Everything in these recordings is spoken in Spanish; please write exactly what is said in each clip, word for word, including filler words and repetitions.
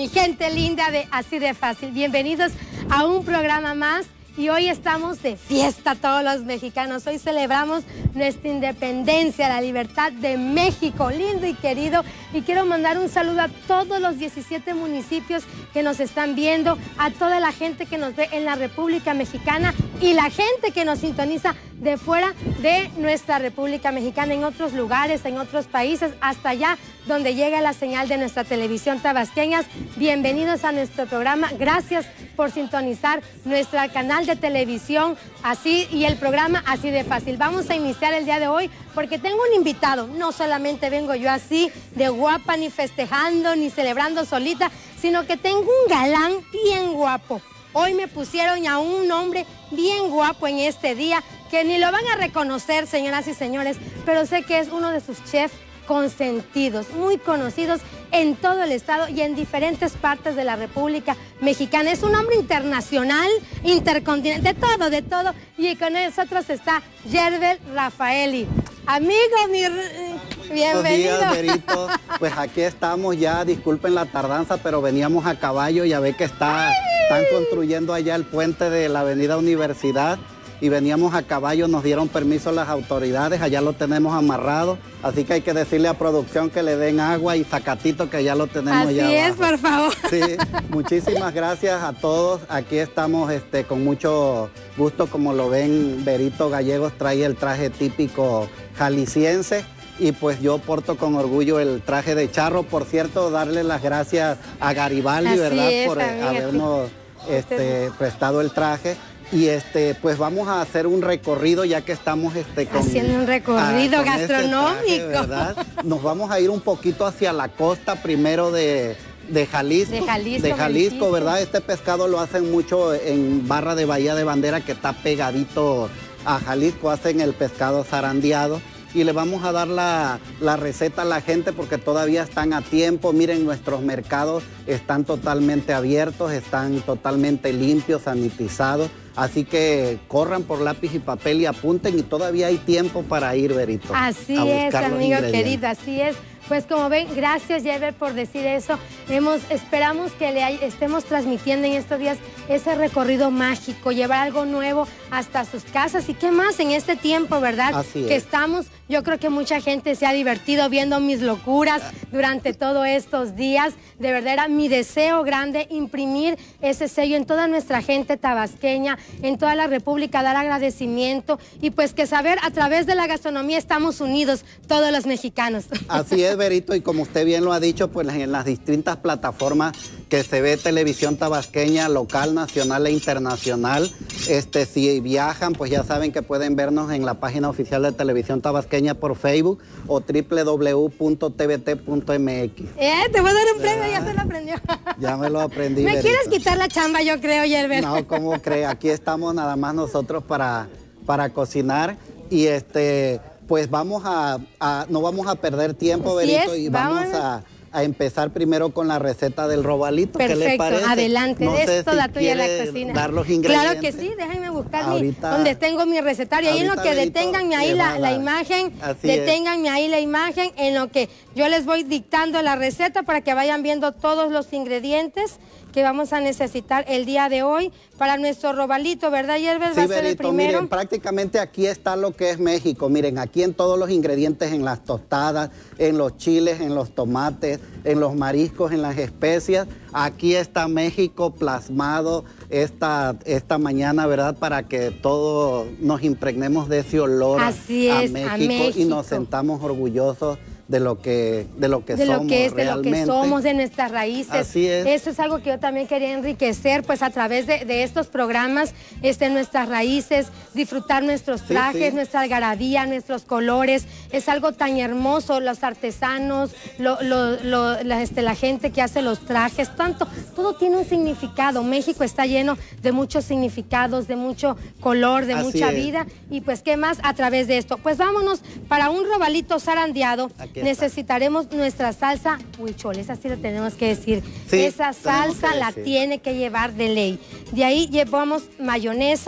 mi gente linda de Así de Fácil. Bienvenidos a un programa más y hoy estamos de fiesta todos los mexicanos. Hoy celebramos nuestra independencia, la libertad de México, lindo y querido. Y quiero mandar un saludo a todos los diecisiete municipios que nos están viendo, a toda la gente que nos ve en la República Mexicana y la gente que nos sintoniza de fuera de nuestra República Mexicana, en otros lugares, en otros países, hasta allá donde llega la señal de nuestra televisión tabasqueñas. Bienvenidos a nuestro programa. Gracias por sintonizar nuestro canal de televisión así y el programa Así de Fácil. Vamos a iniciar el día de hoy porque tengo un invitado. No solamente vengo yo así de guapa, ni festejando, ni celebrando solita, sino que tengo un galán bien guapo. Hoy me pusieron a un hombre bien guapo en este día, que ni lo van a reconocer, señoras y señores, pero sé que es uno de sus chefs consentidos, muy conocidos en todo el estado y en diferentes partes de la República Mexicana. Es un hombre internacional, intercontinental, de todo, de todo. Y con nosotros está Yerbel Rafaeli. Amigo, mi... bienvenido. Buenos días, Berito. Pues aquí estamos ya, disculpen la tardanza, pero veníamos a caballo. Ya ve que está, están construyendo allá el puente de la avenida Universidad y veníamos a caballo, nos dieron permiso las autoridades, allá lo tenemos amarrado, así que hay que decirle a producción que le den agua y zacatito, que ya lo tenemos así ya es, abajo. por favor. Sí, muchísimas gracias a todos. Aquí estamos este, con mucho gusto, como lo ven, Berito Gallegos trae el traje típico jalisciense. Y pues yo porto con orgullo el traje de charro. Por cierto, darle las gracias a Garibaldi, así ¿verdad? Es, por amiga, habernos este, prestado el traje. Y este, pues vamos a hacer un recorrido, ya que estamos este, con, haciendo un recorrido ah, con gastronómico. Este traje, ¿verdad? Nos vamos a ir un poquito hacia la costa primero de, de Jalisco. De Jalisco, de Jalisco, ¿verdad? Este pescado lo hacen mucho en Barra de Bahía de Bandera, que está pegadito a Jalisco. Hacen el pescado zarandeado. Y le vamos a dar la, la receta a la gente porque todavía están a tiempo. Miren, nuestros mercados están totalmente abiertos, están totalmente limpios, sanitizados. Así que corran por lápiz y papel y apunten, y todavía hay tiempo para ir, Berito. Así es, amigo querido, así es. Pues como ven, gracias, Yerbel, por decir eso. Hemos, esperamos que le hay, estemos transmitiendo en estos días ese recorrido mágico, llevar algo nuevo hasta sus casas. ¿Y qué más en este tiempo, verdad? Así es. Que estamos, yo creo que mucha gente se ha divertido viendo mis locuras durante todos estos días. De verdad era mi deseo grande imprimir ese sello en toda nuestra gente tabasqueña, en toda la República, dar agradecimiento y pues que saber a través de la gastronomía estamos unidos todos los mexicanos. Así es, Berito, y como usted bien lo ha dicho, pues en las distintas plataformas que se ve televisión tabasqueña, local, nacional e internacional. Este, si viajan, pues ya saben que pueden vernos en la página oficial de Televisión Tabasqueña por Facebook o doble u doble u doble u punto t v t punto m x. Eh, te voy a dar un premio, ya se lo aprendió. Ya me lo aprendí, ¿Me Berito. quieres quitar la chamba, yo creo, Yerbel? No, ¿cómo cree? Aquí estamos nada más nosotros para, para cocinar y este... Pues vamos a, a, no vamos a perder tiempo, Berito, es, y vamos a, a empezar primero con la receta del robalito. Perfecto, ¿qué le parece? Adelante, no de sé esto si la tuya en la quiere cocina. Dar los ingredientes. Claro que sí, déjenme buscar ahorita, mi, donde tengo mi recetario. Ahí en lo que Berito, deténganme ahí la, la imagen, Así deténganme ahí la imagen, en lo que yo les voy dictando la receta para que vayan viendo todos los ingredientes que vamos a necesitar el día de hoy para nuestro robalito, ¿verdad, Yerbel? Sí, va a ser Berito, el primero. Miren, prácticamente aquí está lo que es México. Miren, aquí en todos los ingredientes, en las tostadas, en los chiles, en los tomates, en los mariscos, en las especias. Aquí está México plasmado esta, esta mañana, ¿verdad? Para que todos nos impregnemos de ese olor Así a, es, a, México, a México y nos sentamos orgullosos de lo que, de lo que de somos lo que es, realmente. de lo que somos, de nuestras raíces. Así es. Eso es algo que yo también quería enriquecer, pues a través de, de estos programas, este, nuestras raíces, disfrutar nuestros trajes, sí, sí. nuestra algarabía, nuestros colores. Es algo tan hermoso, los artesanos, lo, lo, lo, la, este, la gente que hace los trajes, tanto, todo tiene un significado. México está lleno de muchos significados, de mucho color, de Así mucha es. vida. Y pues, ¿qué más a través de esto? Pues vámonos para un robalito zarandeado. Necesitaremos nuestra salsa huichol, esa sí la tenemos que decir. Sí, esa salsa la decir. tiene que llevar de ley. De ahí llevamos mayonesa,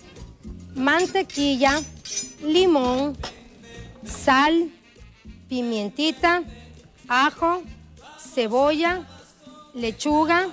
mantequilla, limón, sal, pimientita, ajo, cebolla, lechuga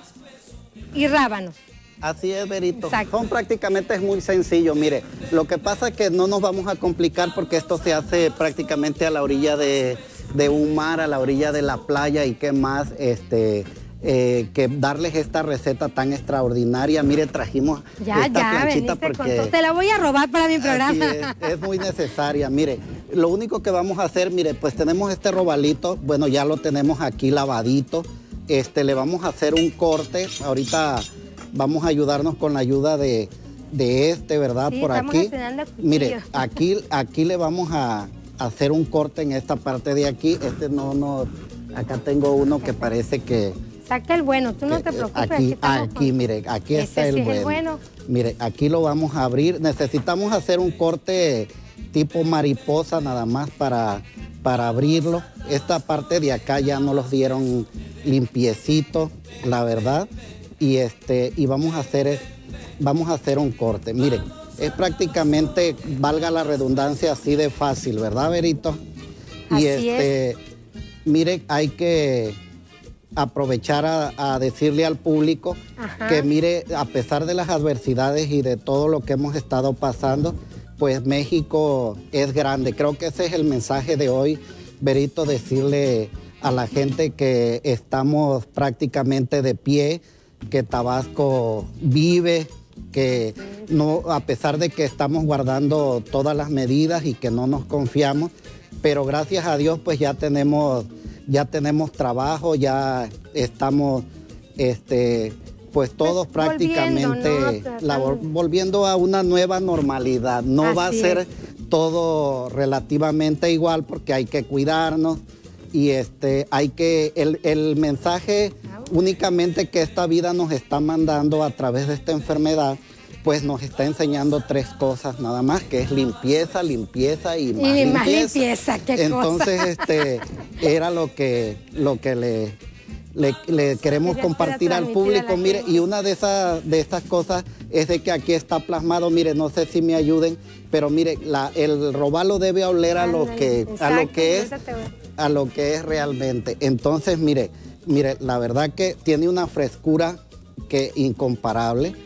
y rábanos. Así es, Berito. Exacto. Son prácticamente, es muy sencillo. Mire, lo que pasa es que no nos vamos a complicar porque esto se hace prácticamente a la orilla de, de un mar, a la orilla de la playa y qué más, este... Eh, que darles esta receta tan extraordinaria. Mire, trajimos ya, esta ya, planchita porque... con todo. Te la voy a robar para mi programa. Es, es muy necesaria. Mire, lo único que vamos a hacer, mire, pues tenemos este robalito, bueno, ya lo tenemos aquí lavadito. Este, le vamos a hacer un corte. Ahorita vamos a ayudarnos con la ayuda de, de este, ¿verdad? Sí, por aquí. Mire, aquí, aquí le vamos a hacer un corte en esta parte de aquí. Este no, no, acá tengo uno que parece que... Saca el bueno, tú no te preocupes. Aquí, aquí, aquí con... mire, aquí Ese está el, sí bueno. el bueno. Mire, aquí lo vamos a abrir. Necesitamos hacer un corte tipo mariposa nada más para, para abrirlo. Esta parte de acá ya nos los dieron limpiecito, la verdad. Y este, y vamos a hacer, vamos a hacer un corte. Mire, es prácticamente, valga la redundancia, así de fácil, ¿verdad, Berito? Y así este, es. Mire, hay que aprovechar a, a decirle al público Ajá. que mire, a pesar de las adversidades y de todo lo que hemos estado pasando, pues México es grande. Creo que ese es el mensaje de hoy, Berito, decirle a la gente que estamos prácticamente de pie, que Tabasco vive, que no, a pesar de que estamos guardando todas las medidas y que no nos confiamos, pero gracias a Dios pues ya tenemos... ya tenemos trabajo, ya estamos, este, pues todos pues prácticamente volviendo, ¿no? la, volviendo a una nueva normalidad. No Así va a ser es. todo relativamente igual porque hay que cuidarnos y este, hay que, el, el mensaje únicamente que esta vida nos está mandando a través de esta enfermedad, pues nos está enseñando tres cosas nada más, que es limpieza, limpieza y más y limpieza. Más limpieza, qué Entonces, cosa. este, era lo que, lo que le, le, le queremos Quería compartir al público. Mire, gente. Y una de esas, de estas cosas es de que aquí está plasmado, mire, no sé si me ayuden, pero mire, la, el robalo debe oler a lo que, Exacto, a lo que es, a lo que es realmente. Entonces, mire, mire, la verdad que tiene una frescura que incomparable.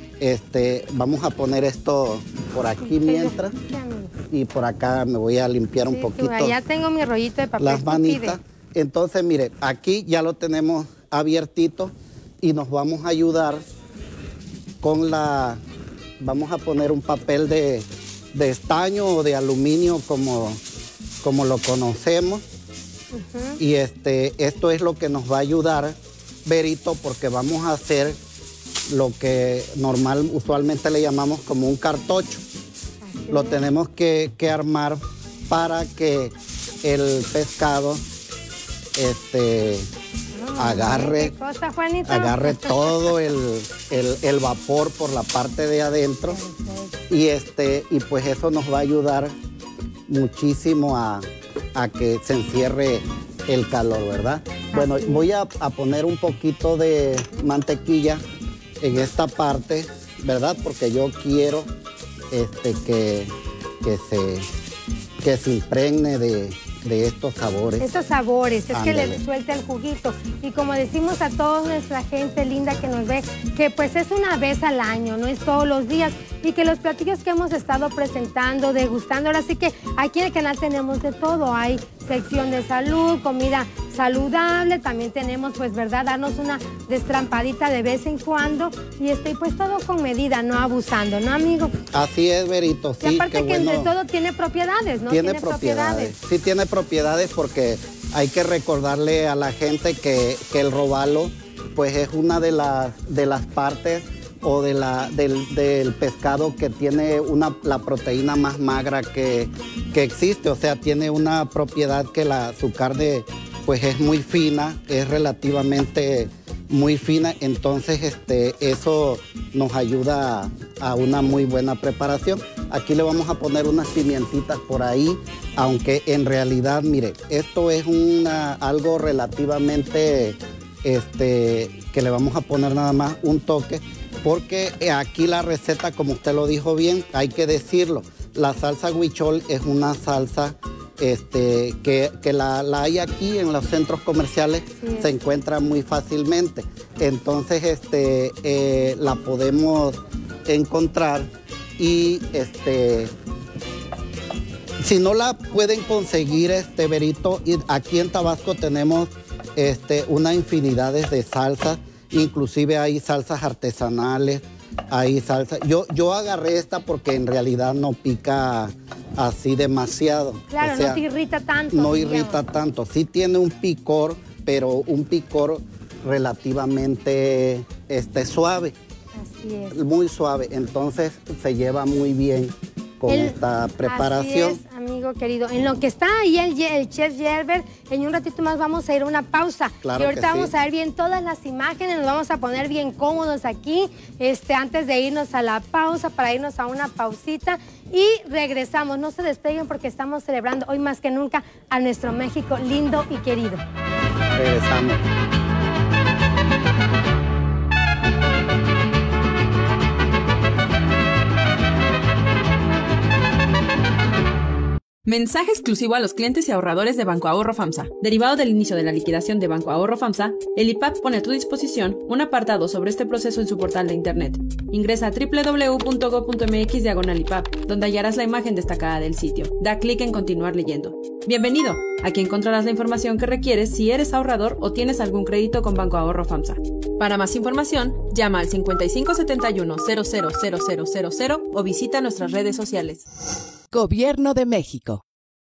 Este, vamos a poner esto por aquí mientras y por acá me voy a limpiar un sí, poquito. Ya tengo mi rollito de papel. Las manitas. Entonces, mire, aquí ya lo tenemos abiertito y nos vamos a ayudar con la... Vamos a poner un papel de, de estaño o de aluminio como, como lo conocemos. Uh-huh. Y este, esto es lo que nos va a ayudar, Berito, porque vamos a hacer lo que normal, usualmente le llamamos como un cartocho. Así lo es. Tenemos que, que armar para que el pescado este, oh, agarre, ¿qué cosa, Juanito? agarre todo el, el, el vapor por la parte de adentro. Perfecto. Y, este, y pues eso nos va a ayudar muchísimo a, a que se encierre el calor, ¿verdad? Así bueno, es. Voy a, a poner un poquito de mantequilla en esta parte, ¿verdad? Porque yo quiero este, que, que, se, que se impregne de, de estos sabores. Estos sabores, es Ándale. que le suelte el juguito. Y como decimos a toda nuestra gente linda que nos ve, que pues es una vez al año, no es todos los días. Y que los platillos que hemos estado presentando, degustando, ahora sí que aquí en el canal tenemos de todo. Hay sección de salud, comida saludable, también tenemos, pues, ¿verdad? Darnos una destrampadita de vez en cuando y este, pues todo con medida, no abusando, ¿no, amigo? Así es, Berito, sí. Y aparte que bueno. entre todo tiene propiedades, ¿no? Tiene, tiene propiedades. propiedades. Sí, tiene propiedades porque hay que recordarle a la gente que, que el robalo, pues, es una de las, de las partes o de la, del, del pescado que tiene una, la proteína más magra que, que existe. O sea, tiene una propiedad que la, su carne pues es muy fina, es relativamente muy fina. Entonces este, eso nos ayuda a, a una muy buena preparación. Aquí le vamos a poner unas pimientitas por ahí, aunque en realidad, mire, esto es una, algo relativamente este, que le vamos a poner nada más un toque, porque aquí la receta, como usted lo dijo bien, hay que decirlo, la salsa huichol es una salsa este, que, que la, la hay aquí en los centros comerciales, sí, se encuentra muy fácilmente. Entonces este, eh, la podemos encontrar y este, si no la pueden conseguir, este, Berito, aquí en Tabasco tenemos este, una infinidad de salsas, inclusive hay salsas artesanales, hay salsa. Yo, yo agarré esta porque en realidad no pica así demasiado. Claro, o sea, no te irrita tanto. No digamos. irrita tanto. Sí tiene un picor, pero un picor relativamente este, suave. Así es. Muy suave. Entonces se lleva muy bien con el, esta preparación. Así es, amigo querido. En lo que está ahí el, el chef Gerber, en un ratito más vamos a ir a una pausa. Claro y ahorita que vamos sí. a ver bien todas las imágenes, nos vamos a poner bien cómodos aquí, este, antes de irnos a la pausa, para irnos a una pausita y regresamos. No se despeguen porque estamos celebrando hoy más que nunca a nuestro México lindo y querido. Regresamos. Mensaje exclusivo a los clientes y ahorradores de Banco Ahorro FAMSA. Derivado del inicio de la liquidación de Banco Ahorro FAMSA, el I P A P pone a tu disposición un apartado sobre este proceso en su portal de internet. Ingresa a doble u doble u doble u punto gob punto m x diagonal I P A P, donde hallarás la imagen destacada del sitio. Da clic en continuar leyendo. Bienvenido. Aquí encontrarás la información que requieres si eres ahorrador o tienes algún crédito con Banco Ahorro FAMSA. Para más información, llama al cincuenta y cinco setenta y uno cero cero cero cero cero cero o visita nuestras redes sociales. Gobierno de México.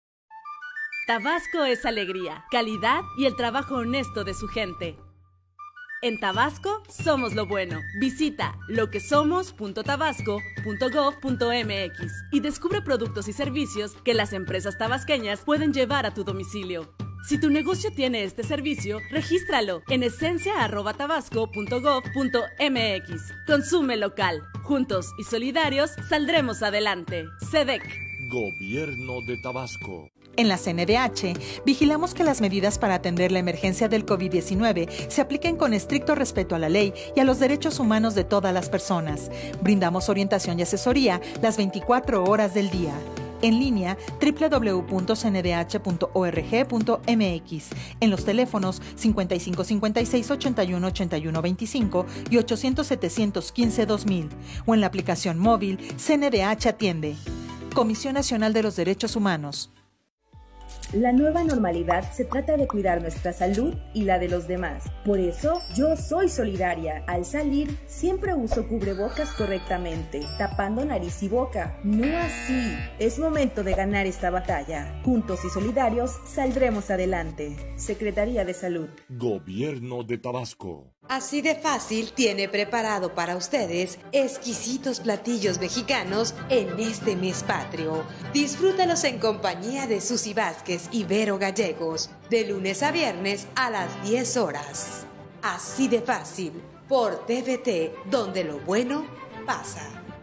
Tabasco es alegría, calidad y el trabajo honesto de su gente. En Tabasco somos lo bueno. Visita lo que somos punto tabasco punto gob punto m x y descubre productos y servicios que las empresas tabasqueñas pueden llevar a tu domicilio. Si tu negocio tiene este servicio, regístralo en esencia arroba tabasco punto gob punto m x. Consume local. Juntos y solidarios saldremos adelante. C D E C. Gobierno de Tabasco. En la C N D H, vigilamos que las medidas para atender la emergencia del COVID diecinueve se apliquen con estricto respeto a la ley y a los derechos humanos de todas las personas. Brindamos orientación y asesoría las veinticuatro horas del día. En línea, doble u doble u doble u punto c n d h punto org punto m x, en los teléfonos cincuenta y cinco cincuenta y seis ochenta y uno ochenta y uno veinticinco y ochocientos setecientos quince dos mil, o en la aplicación móvil C N D H Atiende. Comisión Nacional de los Derechos Humanos. La nueva normalidad se trata de cuidar nuestra salud y la de los demás. Por eso, yo soy solidaria. Al salir, siempre uso cubrebocas correctamente, tapando nariz y boca. No así. Es momento de ganar esta batalla. Juntos y solidarios, saldremos adelante. Secretaría de Salud. Gobierno de Tabasco. Así de fácil tiene preparado para ustedes exquisitos platillos mexicanos en este mes patrio. Disfrútalos en compañía de Susy Vázquez y Vero Gallegos, de lunes a viernes a las diez horas. Así de fácil, por T V T, donde lo bueno pasa.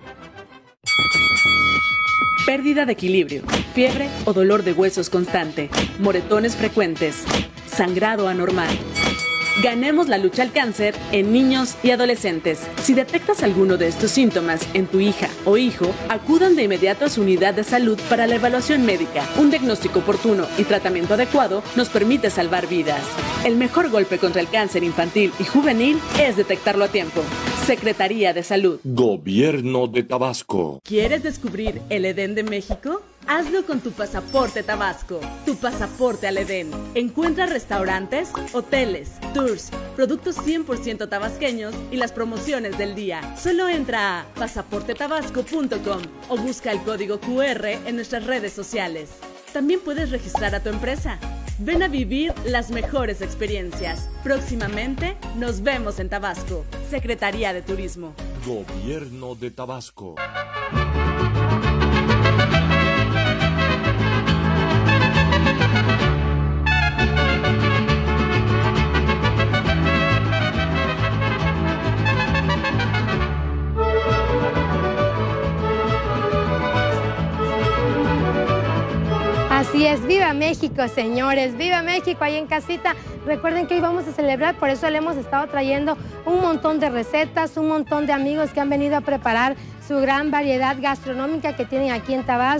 Pérdida de equilibrio, fiebre o dolor de huesos constante, moretones frecuentes, sangrado anormal. Ganemos la lucha al cáncer en niños y adolescentes. Si detectas alguno de estos síntomas en tu hija o hijo, acudan de inmediato a su unidad de salud para la evaluación médica. Un diagnóstico oportuno y tratamiento adecuado nos permite salvar vidas. El mejor golpe contra el cáncer infantil y juvenil es detectarlo a tiempo. Secretaría de Salud. Gobierno de Tabasco. ¿Quieres descubrir el Edén de México? Hazlo con tu pasaporte Tabasco, tu pasaporte al Edén. Encuentra restaurantes, hoteles, tours, productos cien por ciento tabasqueños y las promociones del día. Solo entra a pasaporte tabasco punto com o busca el código Q R en nuestras redes sociales. También puedes registrar a tu empresa. Ven a vivir las mejores experiencias. Próximamente nos vemos en Tabasco. Secretaría de Turismo. Gobierno de Tabasco. Así es, viva México, señores, viva México ahí en casita. Recuerden que hoy vamos a celebrar, por eso le hemos estado trayendo un montón de recetas, un montón de amigos que han venido a preparar su gran variedad gastronómica que tienen aquí en Tabasco.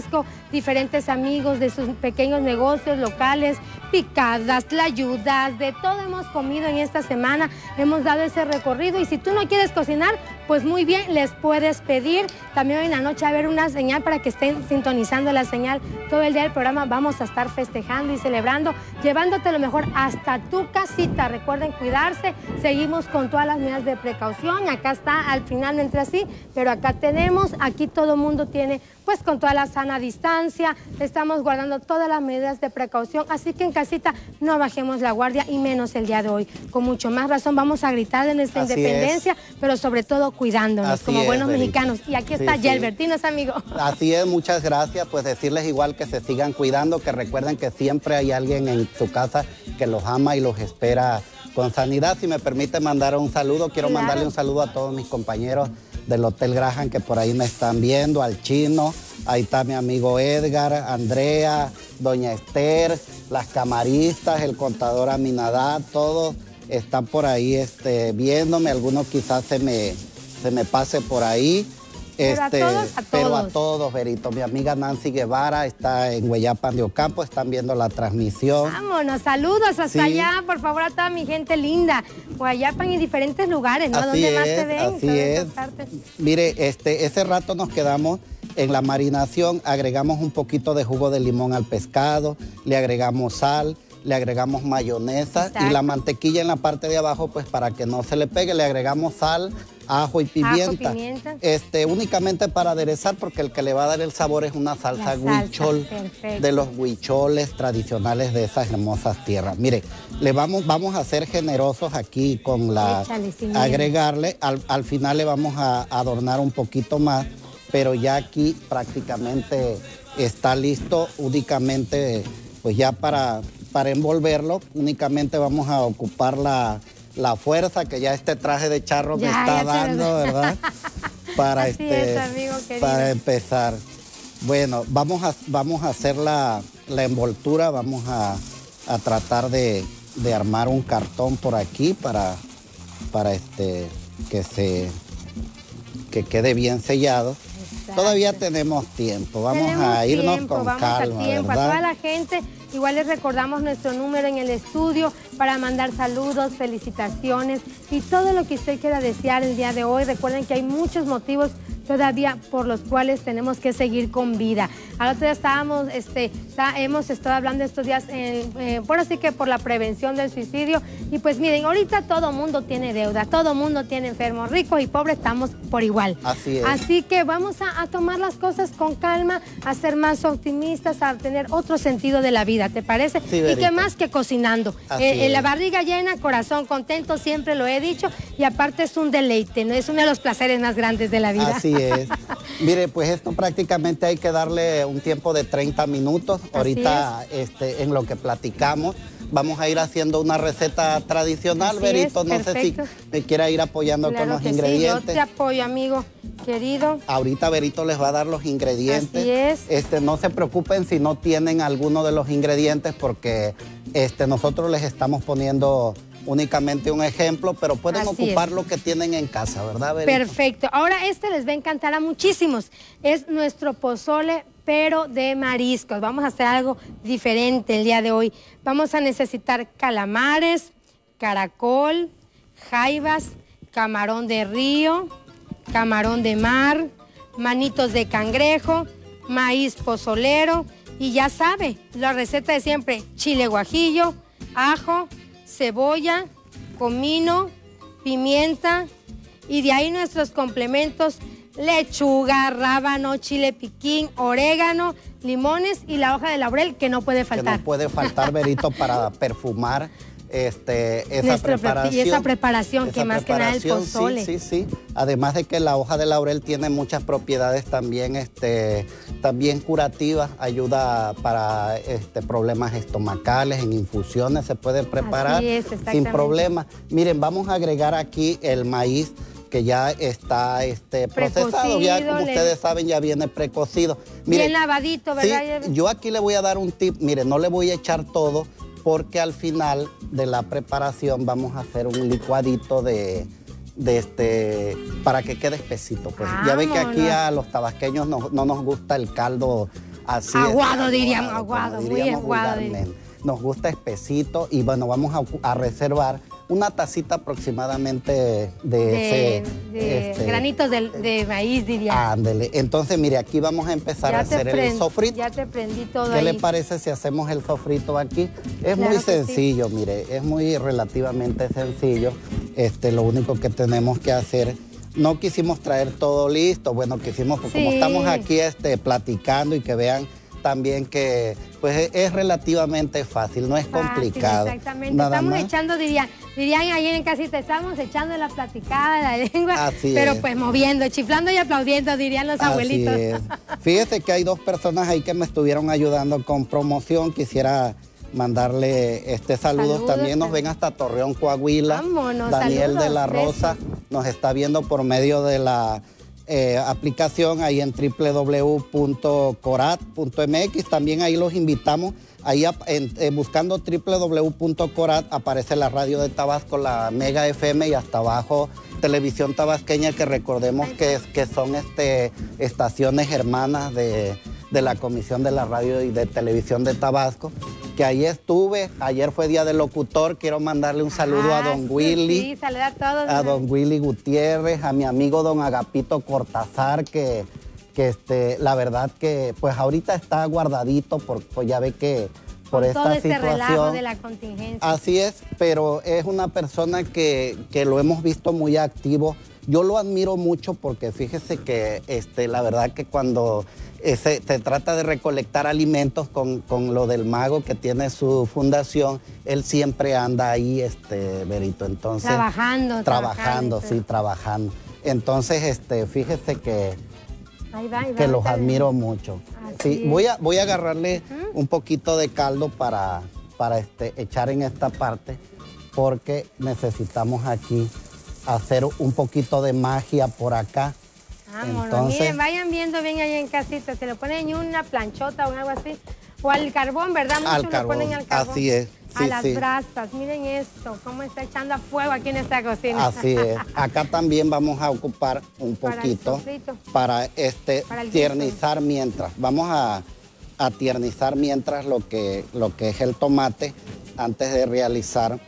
diferentes amigos de sus pequeños negocios locales, picadas, tlayudas, de todo hemos comido en esta semana, hemos dado ese recorrido y si tú no quieres cocinar, pues muy bien, les puedes pedir. También hoy en la noche va a haber una señal para que estén sintonizando la señal todo el día del programa. Vamos a estar festejando y celebrando, llevándote lo mejor hasta tu casita. Recuerden cuidarse, seguimos con todas las medidas de precaución. Acá está, al final no entra así, pero acá tenemos, aquí todo el mundo tiene, pues con toda la sana distancia, estamos guardando todas las medidas de precaución, así que en casita no bajemos la guardia y menos el día de hoy. Con mucho más razón vamos a gritar de nuestra Así independencia, es. pero sobre todo cuidándonos Así como es, buenos Verito. mexicanos. Y aquí está Sí, Yelber, sí. dinos, amigo. Así es, muchas gracias. Pues decirles igual que se sigan cuidando, que recuerden que siempre hay alguien en su casa que los ama y los espera con sanidad. Si me permite mandar un saludo, quiero Claro. mandarle un saludo a todos mis compañeros del Hotel Graham que por ahí me están viendo, al Chino, ahí está mi amigo Edgar, Andrea, doña Esther, las camaristas, el contador Aminadad, todos están por ahí este, viéndome, algunos quizás se me, se me pase por ahí. Pero a Este, todos, a pero todos. a todos, Verito. Mi amiga Nancy Guevara está en Hueyapan de Ocampo, están viendo la transmisión. Vámonos, saludos hasta Sí. allá, por favor, a toda mi gente linda. Guayapan y diferentes lugares, ¿no? Así ¿Dónde más es, te ven? así Todas es. esas partes. Mire, este, ese rato nos quedamos en la marinación, agregamos un poquito de jugo de limón al pescado, le agregamos sal, le agregamos mayonesa Exacto. y la mantequilla en la parte de abajo, pues para que no se le pegue, le agregamos sal, ajo y pimienta. pimienta. Este, únicamente para aderezar, porque el que le va a dar el sabor es una salsa, La salsa, huichol, perfecto. de los huicholes tradicionales de esas hermosas tierras. Mire, le vamos, vamos a ser generosos aquí con la Échale, sin miedo. agregarle, al, al final le vamos a adornar un poquito más, pero ya aquí prácticamente está listo, únicamente pues ya para, para envolverlo, únicamente vamos a ocupar la, la fuerza que ya este traje de charro me Ya, está ya te lo- dando, ¿verdad? Para, Así este, es, amigo querido. para empezar. Bueno, vamos a, vamos a hacer la, la envoltura, vamos a, a tratar de, de armar un cartón por aquí para, para este, que, se, que quede bien sellado. Exacto. Todavía tenemos tiempo, vamos Tenemos a irnos tiempo, con vamos calma, a tiempo. ¿verdad? A toda la gente, igual les recordamos nuestro número en el estudio para mandar saludos, felicitaciones y todo lo que usted quiera desear el día de hoy. Recuerden que hay muchos motivos todavía por los cuales tenemos que seguir con vida. Al otro día estábamos, este, está, hemos estado hablando estos días, en, eh, por así que por la prevención del suicidio. Y pues miren, ahorita todo mundo tiene deuda, todo mundo tiene enfermos, ricos y pobres estamos por igual. Así es. Así que vamos a, a tomar las cosas con calma, a ser más optimistas, a tener otro sentido de la vida, ¿te parece? Sí, y Verito. que más que cocinando. Así Eh, eh, la es. barriga llena, corazón contento, siempre lo he dicho, y aparte es un deleite, ¿no? Es uno de los placeres más grandes de la vida. Así es. Mire, pues esto prácticamente hay que darle un tiempo de treinta minutos. Ahorita este, en lo que platicamos vamos a ir haciendo una receta tradicional, Así Verito. es, No sé si perfecto. me quiera ir apoyando Claro con los que sí, ingredientes. yo te apoyo, amigo querido. Ahorita Verito les va a dar los ingredientes. Así es. Este, no se preocupen si no tienen alguno de los ingredientes porque este, nosotros les estamos poniendo únicamente un ejemplo, pero pueden Así ocupar es. lo que tienen en casa, ¿verdad, Verito? Perfecto. Ahora este les va a encantar a muchísimos. Es nuestro pozole, pero de mariscos. Vamos a hacer algo diferente el día de hoy. Vamos a necesitar calamares, caracol, jaivas, camarón de río, camarón de mar, manitos de cangrejo, maíz pozolero y ya sabe, la receta de siempre, chile guajillo, ajo, cebolla, comino, pimienta y de ahí nuestros complementos, lechuga, rábano, chile piquín, orégano, limones y la hoja de laurel que no puede Que faltar. no puede faltar, Verito, para perfumar este, esa Nuestro platillo, preparación. esa preparación, que más que nada el preparación, pozole. Sí, sí, sí. Además de que la hoja de laurel tiene muchas propiedades también, este, también curativas, ayuda para este, problemas estomacales, en infusiones se puede preparar Así es, sin exactamente. problema. Miren, vamos a agregar aquí el maíz que ya está este, procesado, ya Precocido, como le- ustedes saben, ya viene precocido. Bien lavadito, ¿verdad? Sí, yo aquí le voy a dar un tip, mire, no le voy a echar todo porque al final de la preparación vamos a hacer un licuadito de, de este, para que quede espesito. Pues. Ya ve que aquí Vámonos. a los tabasqueños no, no nos gusta el caldo Así aguado, es, diríamos, como aguado, muy diríamos aguado. vulgarmente. Nos gusta espesito y bueno, vamos a, a reservar una tacita aproximadamente de, De, ese... de este, granitos de, de maíz, diría. Ándele. Entonces, mire, aquí vamos a empezar Ya a te hacer prend- el sofrito. Ya te prendí todo ¿Qué ahí. le parece si hacemos el sofrito aquí? Es Claro muy que sencillo, mire, es muy relativamente sencillo. Este, lo único que tenemos que hacer, no quisimos traer todo listo, bueno, quisimos, pues, como Sí. estamos aquí este, platicando y que vean también que pues es, es relativamente fácil, no es Fácil, complicado. Exactamente. Nada estamos más. echando, dirían, dirían ahí en casita, estamos echando la platicada, la lengua, Así pero es. pues moviendo, chiflando y aplaudiendo, dirían los Así abuelitos. es. Fíjese que hay dos personas ahí que me estuvieron ayudando con promoción. Quisiera mandarle este saludos. Saludos. También nos ven hasta Torreón, Coahuila. Vámonos, Daniel saludos, de la besos. Rosa nos está viendo por medio de la eh, aplicación ahí en w w w punto corat punto m x. También ahí los invitamos. Ahí ap- en- eh, buscando w w w punto corat aparece la radio de Tabasco, la Mega F M y hasta abajo Televisión Tabasqueña, que recordemos que, es- que son este, estaciones hermanas de, de la Comisión de la Radio y de Televisión de Tabasco, que ahí estuve. Ayer fue Día del Locutor. Quiero mandarle un saludo Ah, a don sí, Willy. Sí, saluda a todos. A don Willy Gutiérrez, a mi amigo don Agapito Cortázar, que, que este, la verdad que pues ahorita está guardadito, por, pues ya ve que por Con esta todo este situación. relajo de la contingencia. Así es, pero es una persona que, que lo hemos visto muy activo. Yo lo admiro mucho porque fíjese que este, la verdad que cuando eh, se, se trata de recolectar alimentos con, con lo del mago que tiene su fundación, él siempre anda ahí, este, Berito. Entonces, Trabajando, Trabajando, trabajando. sí, trabajando. Entonces, este, fíjese que, Ahí va, ahí va, que los ahorita admiro ven. mucho. Así Sí, es. voy a, voy a agarrarle un poquito de caldo para, para este, echar en esta parte, porque necesitamos aquí hacer un poquito de magia por acá. Vámonos, Entonces- miren, vayan viendo bien ahí en casita, se lo ponen en una planchota o algo así, o al carbón, ¿verdad? Muchos Al lo carbón, ponen al carbón. así es, a sí, las sí. brasas, miren esto, cómo está echando a fuego aquí en esta cocina. Así es. Acá también vamos a ocupar un Para el poquito sofrito. para este Para el guiso. tiernizar mientras. Vamos a, a tiernizar mientras lo que, lo que es el tomate antes de realizar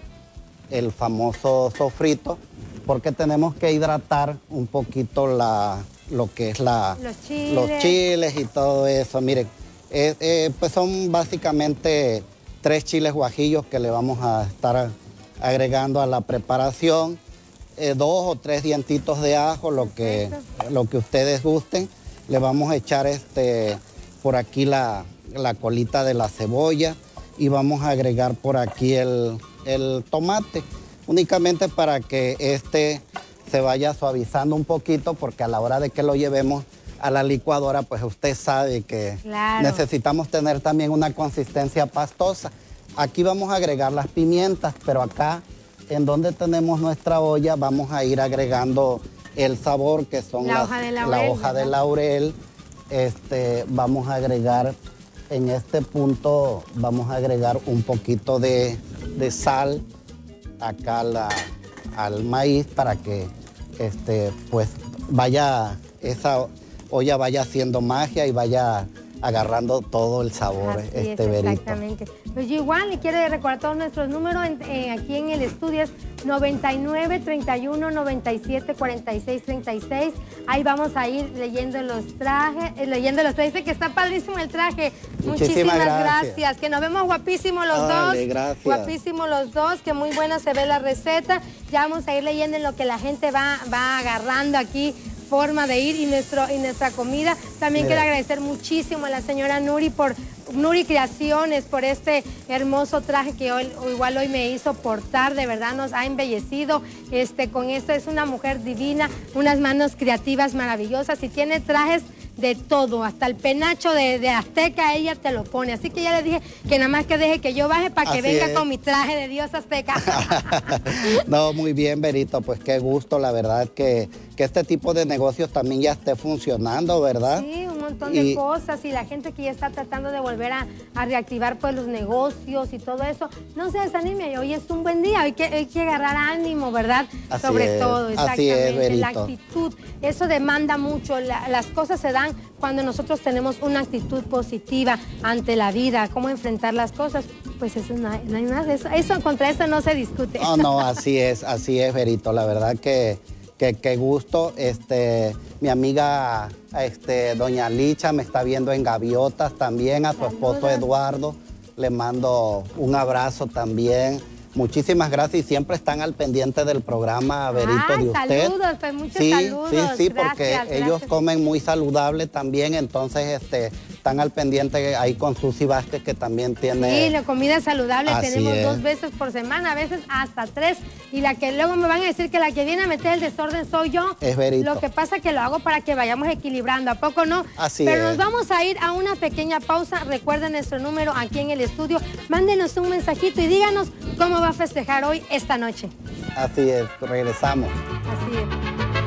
el famoso sofrito, porque tenemos que hidratar un poquito la, lo que es la, Los chiles. los chiles y todo eso. Miren, eh, eh, pues son básicamente tres chiles guajillos que le vamos a estar a- agregando a la preparación, eh, dos o tres dientitos de ajo, lo que, lo que ustedes gusten. Le vamos a echar este, por aquí la, la colita de la cebolla y vamos a agregar por aquí el, el tomate, únicamente para que este se vaya suavizando un poquito, porque a la hora de que lo llevemos a la licuadora, pues usted sabe que Claro. necesitamos tener también una consistencia pastosa. Aquí vamos a agregar las pimientas, pero acá en donde tenemos nuestra olla vamos a ir agregando el sabor, que son La las- hoja de la laurel, hoja de ¿verdad? laurel. Este, vamos a agregar en este punto, vamos a agregar un poquito de, de sal acá la- al maíz para que este, pues vaya, esa olla vaya haciendo magia y vaya agarrando todo el sabor, Así este es, Berito. exactamente. Pues yo igual, y quiero recordar todos nuestros números en- eh, aquí en el estudio es noventa y nueve, treinta y uno, noventa y siete, cuarenta y seis, treinta y seis. Ahí vamos a ir leyendo los trajes, eh, leyendo los trajes. Dice que está padrísimo el traje. Muchísimas Muchísimas gracias. gracias. Que nos vemos guapísimos los Dale, dos. gracias. Guapísimos los dos, que muy buena se ve la receta. Ya vamos a ir leyendo en lo que la gente va, va agarrando aquí forma de ir y, nuestro, y nuestra comida. También Mira. quiero agradecer muchísimo a la señora Nuri por Nuri Creaciones por este hermoso traje que hoy, igual hoy me hizo portar, de verdad nos ha embellecido este, con esto. Es una mujer divina, unas manos creativas maravillosas y tiene trajes de todo, hasta el penacho de, de azteca ella te lo pone. Así que ya le dije que nada más que deje que yo baje para que Así venga es. con mi traje de Dios azteca. No, muy bien, Berito, pues qué gusto, la verdad, que, que este tipo de negocios también ya esté funcionando, ¿verdad? Sí, un montón montón y, de cosas y la gente que ya está tratando de volver a, a reactivar pues los negocios y todo eso, no se desanime, hoy es un buen día, hay que, hay que agarrar ánimo, ¿verdad? Así Sobre es, todo, así exactamente, es, la Berito. actitud, eso demanda mucho, la, las cosas se dan cuando nosotros tenemos una actitud positiva ante la vida, cómo enfrentar las cosas, pues eso no hay, no hay nada de eso, eso, contra eso no se discute. No, no, así es, así es, Berito, la verdad que, que, que gusto, este, mi amiga, este, doña Licha me está viendo en Gaviotas también, a su Saludos. esposo Eduardo, le mando un abrazo también. Muchísimas gracias y siempre están al pendiente del programa, Berito, Ah, de usted. saludos, pues muchos sí, saludos. Sí, sí, porque gracias, ellos gracias. comen muy saludable también, entonces este, están al pendiente ahí con Susi Vázquez, que también tiene... Sí, la comida saludable Así tenemos es. dos veces por semana, a veces hasta tres. Y la que luego me van a decir que la que viene a meter el desorden soy yo. Es Berito. Lo que pasa es que lo hago para que vayamos equilibrando, ¿a poco no? Así Pero es. nos vamos a ir a una pequeña pausa. Recuerden nuestro número aquí en el estudio. Mándenos un mensajito y díganos cómo va a festejar hoy esta noche. Así es, regresamos. Así es.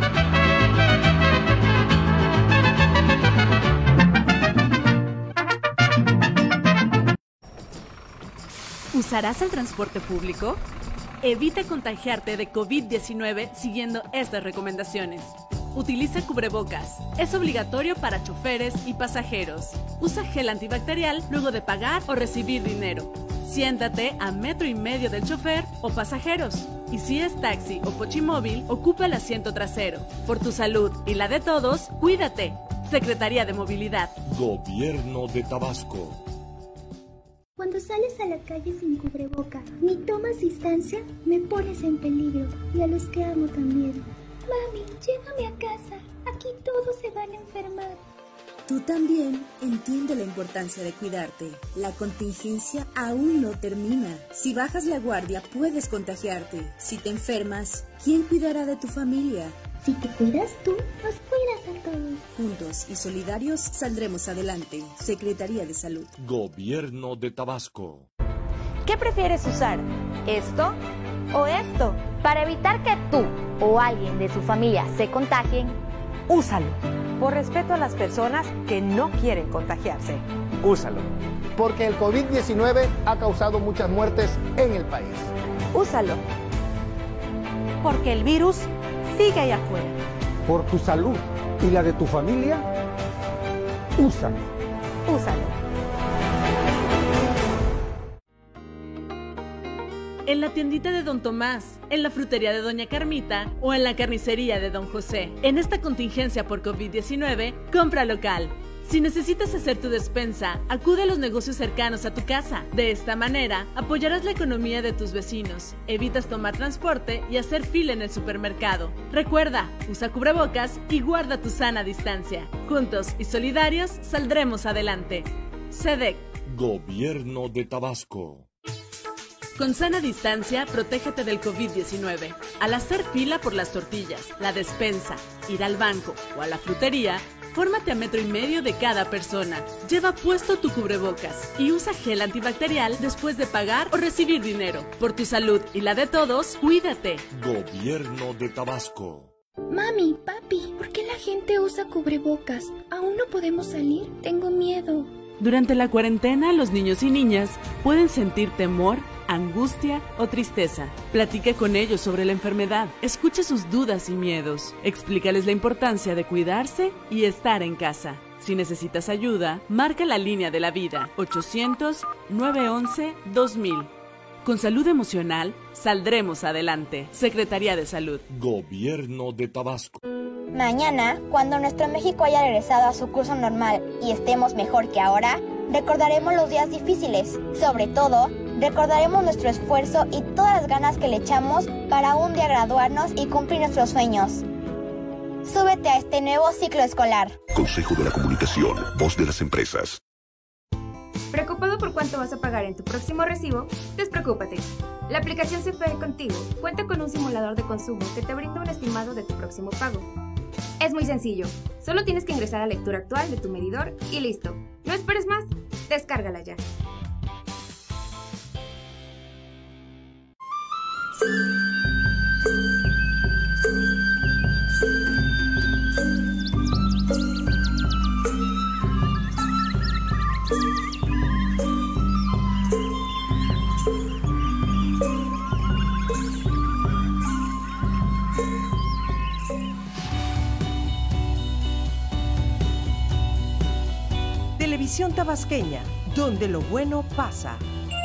¿Usarás el transporte público? Evita contagiarte de COVID diecinueve siguiendo estas recomendaciones. Utiliza cubrebocas. Es obligatorio para choferes y pasajeros. Usa gel antibacterial luego de pagar o recibir dinero. Siéntate a metro y medio del chofer o pasajeros. Y si es taxi o pochimóvil, ocupa el asiento trasero. Por tu salud y la de todos, cuídate. Secretaría de Movilidad. Gobierno de Tabasco. Cuando sales a la calle sin cubreboca, ni tomas distancia, me pones en peligro. Y a los que amo también. Mami, llévame a casa. Aquí todos se van a enfermar. Tú también entiende la importancia de cuidarte. La contingencia aún no termina. Si bajas la guardia, puedes contagiarte. Si te enfermas, ¿quién cuidará de tu familia? Si te cuidas tú, nos cuidas a todos. Juntos y solidarios saldremos adelante. Secretaría de Salud. Gobierno de Tabasco. ¿Qué prefieres usar? ¿Esto o esto? Para evitar que tú o alguien de su familia se contagien, úsalo. Por respeto a las personas que no quieren contagiarse. Úsalo, porque el COVID diecinueve ha causado muchas muertes en el país. Úsalo, porque el virus sigue allá afuera. Por tu salud y la de tu familia, úsalo. Úsalo. En la tiendita de Don Tomás, en la frutería de Doña Carmita o en la carnicería de Don José. En esta contingencia por COVID diecinueve, compra local. Si necesitas hacer tu despensa, acude a los negocios cercanos a tu casa. De esta manera, apoyarás la economía de tus vecinos, evitas tomar transporte y hacer fila en el supermercado. Recuerda, usa cubrebocas y guarda tu sana distancia. Juntos y solidarios, saldremos adelante. SEDEC. Gobierno de Tabasco. Con sana distancia, protégete del COVID diecinueve. Al hacer fila por las tortillas, la despensa, ir al banco o a la frutería, fórmate a metro y medio de cada persona. Lleva puesto tu cubrebocas y usa gel antibacterial después de pagar o recibir dinero. Por tu salud y la de todos, cuídate. Gobierno de Tabasco. Mami, papi, ¿por qué la gente usa cubrebocas? ¿Aún no podemos salir? Tengo miedo. Durante la cuarentena, los niños y niñas pueden sentir temor, angustia o tristeza. Platica con ellos sobre la enfermedad. Escucha sus dudas y miedos. Explícales la importancia de cuidarse y estar en casa. Si necesitas ayuda, marca la línea de la vida ochocientos, nueve once, dos mil. Con salud emocional, saldremos adelante. Secretaría de Salud. Gobierno de Tabasco. Mañana, cuando nuestro México haya regresado a su curso normal y estemos mejor que ahora, recordaremos los días difíciles. Sobre todo, recordaremos nuestro esfuerzo y todas las ganas que le echamos para un día graduarnos y cumplir nuestros sueños. Súbete a este nuevo ciclo escolar. Consejo de la Comunicación, voz de las empresas. ¿Preocupado por cuánto vas a pagar en tu próximo recibo? Despreocúpate. La aplicación C F E Contigo cuenta con un simulador de consumo que te brinda un estimado de tu próximo pago. Es muy sencillo. Solo tienes que ingresar a la lectura actual de tu medidor y listo. No esperes más. Descárgala ya. Televisión tabasqueña, donde lo bueno pasa.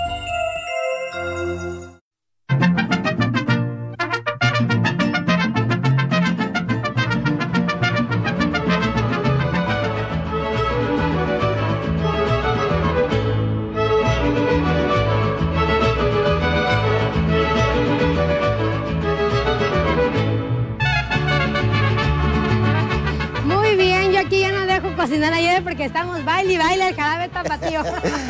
Cocinar ayer porque estamos baile y baile el jarabe tapatío.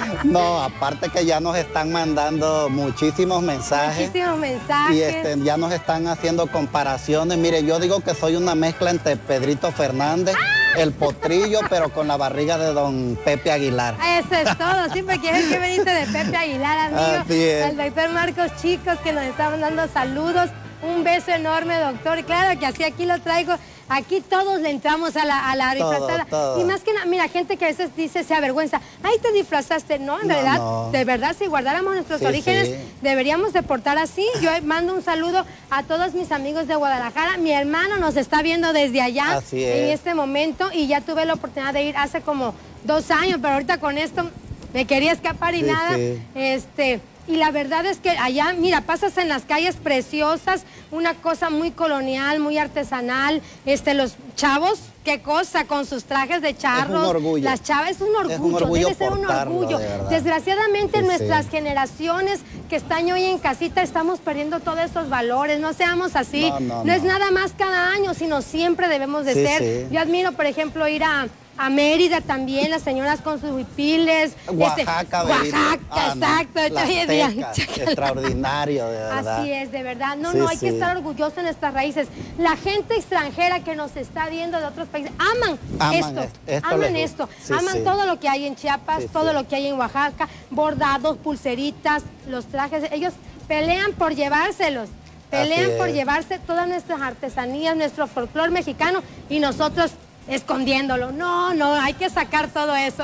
No, aparte que ya nos están mandando muchísimos mensajes. Muchísimos mensajes. Y este, ya nos están haciendo comparaciones. Mire, yo digo que soy una mezcla entre Pedrito Fernández, ¡ah! El potrillo, pero con la barriga de don Pepe Aguilar. Eso es todo, sí, porque es que veniste de Pepe Aguilar, amigo. Así es. El doctor Marcos Chicos, que nos está mandando saludos. Un beso enorme, doctor. Y claro que así aquí lo traigo. Aquí todos le entramos a la, a la disfrazada. Todo, todo. Y más que nada, mira, gente que a veces dice, se avergüenza. Ay, te disfrazaste. No, en no, realidad, no. de verdad, si guardáramos nuestros sí, orígenes, sí. deberíamos de portar así. Yo mando un saludo a todos mis amigos de Guadalajara. Mi hermano nos está viendo desde allá así es. en este momento. Y ya tuve la oportunidad de ir hace como dos años, pero ahorita con esto me quería escapar y sí, nada. Sí. Este... Y la verdad es que allá, mira, pasas en las calles preciosas, una cosa muy colonial, muy artesanal. Este, los chavos, qué cosa, con sus trajes de charros. Es un orgullo. Las chavas, es un orgullo, es un orgullo debe ser un orgullo. De Desgraciadamente, sí, nuestras sí. generaciones que están hoy en casita, estamos perdiendo todos esos valores. No seamos así. No, no, no, no. es nada más cada año, sino siempre debemos de sí, ser. Sí. Yo admiro, por ejemplo, ir a... A Mérida también, las señoras con sus huipiles. Oaxaca, este, Oaxaca, ah, exacto. No. Las tecas, extraordinario, de verdad. Así es, de verdad. No, sí, no, hay sí. que estar orgullosos de nuestras raíces. La gente extranjera que nos está viendo de otros países, aman, aman esto, esto, esto aman les... esto. Sí, aman sí. todo lo que hay en Chiapas, sí, todo sí. lo que hay en Oaxaca, bordados, pulseritas, los trajes. Ellos pelean por llevárselos. Pelean por llevarse todas nuestras artesanías, nuestro folclore mexicano y nosotros escondiéndolo. No, no, hay que sacar todo eso.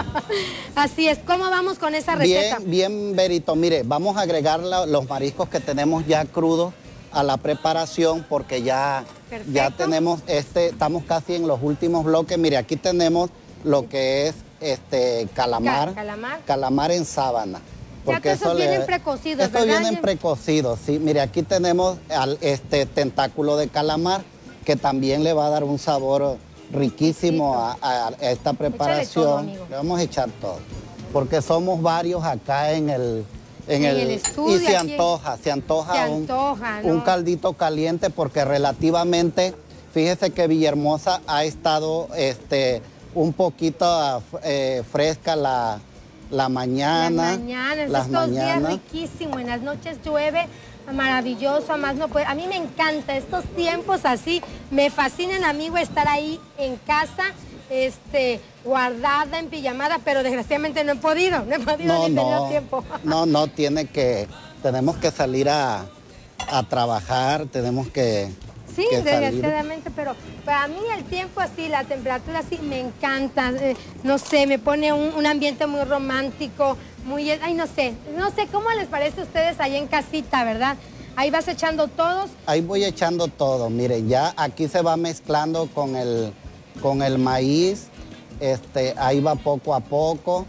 Así es. ¿Cómo vamos con esa receta? Bien, bien, Berito. Mire, vamos a agregar la, los mariscos que tenemos ya crudos a la preparación porque ya, ya tenemos, este, estamos casi en los últimos bloques. Mire, aquí tenemos lo que es este calamar, calamar, calamar en sábana. Porque ya esos vienen precocidos, Estos ¿verdad? vienen precocidos, sí. Mire, aquí tenemos al, este tentáculo de calamar que también le va a dar un sabor riquísimo a, a, a esta preparación. Todo, amigo. Le vamos a echar todo, porque somos varios acá en el, en en el, el estudio. Y se aquí antoja, se antoja, se un, antoja ¿no? un caldito caliente, porque relativamente, fíjese que Villahermosa ha estado este, un poquito eh, fresca la, la mañana. Las mañanas, las estos mañanas. días riquísimo, en las noches llueve. Maravilloso, más no puede. A mí me encanta estos tiempos así, me fascinan, amigo, estar ahí en casa, este, guardada, en pijamada, pero desgraciadamente no he podido, no he podido no, ni no, tener tiempo. No, no, tiene que, tenemos que salir a, a trabajar, tenemos que... Sí, que desgraciadamente, pero para mí el tiempo así, la temperatura así, me encanta, eh, no sé, me pone un, un ambiente muy romántico, muy, ay, no sé, no sé, ¿cómo les parece a ustedes ahí en casita, verdad? Ahí vas echando todos. Ahí voy echando todo, miren, ya aquí se va mezclando con el, con el maíz, este, ahí va poco a poco,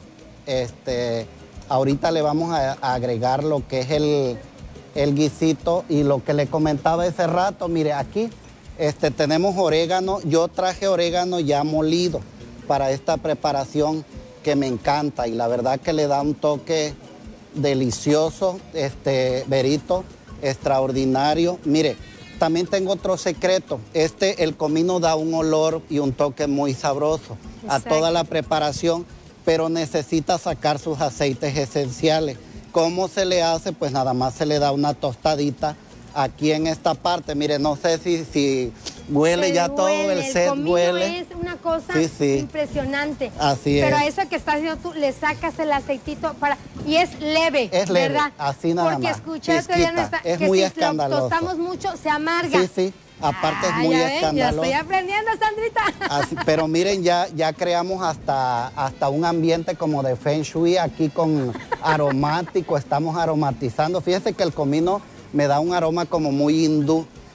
este, ahorita le vamos a, a agregar lo que es el... el guisito y lo que le comentaba hace rato, mire, aquí este, tenemos orégano. Yo traje orégano ya molido para esta preparación que me encanta y la verdad que le da un toque delicioso, este, Berito, extraordinario. Mire, también tengo otro secreto. Este, el comino da un olor y un toque muy sabroso Exacto. a toda la preparación, pero necesita sacar sus aceites esenciales. ¿Cómo se le hace? Pues nada más se le da una tostadita aquí en esta parte. Mire, no sé si, si huele se ya huele, todo el set, el huele. Es una cosa sí, sí. impresionante. Así Pero es. a eso que estás haciendo tú, le sacas el aceitito para y es leve, es leve, ¿verdad? Así nada Porque más. Porque escuchaste ya no está, es que muy si escandaloso. lo tostamos mucho, se amarga. Sí, sí. Aparte ah, es muy ya ven, escandaloso. Ya estoy aprendiendo, Sandrita. Así, pero miren, ya, ya creamos hasta, hasta un ambiente como de Feng Shui aquí con aromático, estamos aromatizando. Fíjese que el comino me da un aroma como muy hindú.